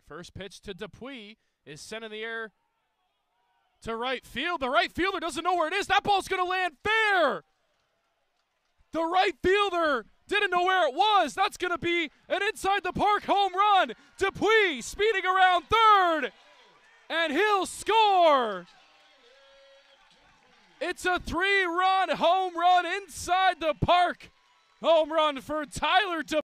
First pitch to Dupuis is sent in the air to right field. The right fielder doesn't know where it is. That ball's going to land fair. The right fielder didn't know where it was. That's going to be an inside the park home run. Dupuis speeding around third, and he'll score. It's a 3-run home run inside the park. Home run for Tyler Dupuis.